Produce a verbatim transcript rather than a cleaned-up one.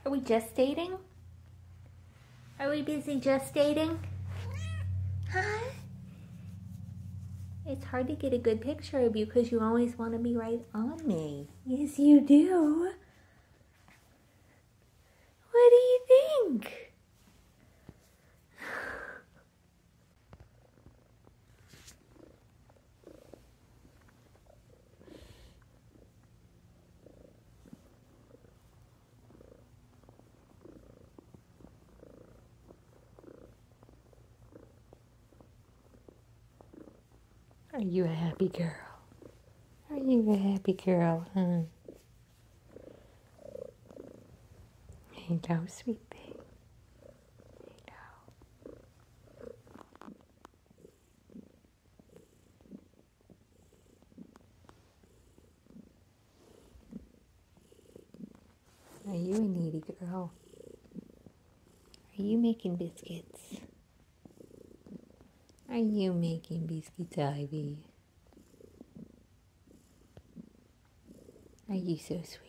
Are we gestating? Are we busy gestating? Huh? It's hard to get a good picture of you because you always want to be right on me. Yes, you do. What do you think? Are you a happy girl? Are you a happy girl, huh? Hello, sweet thing. Hello. Are you a needy girl? Are you making biscuits? Are you making biscuits, Ivy? Are you so sweet?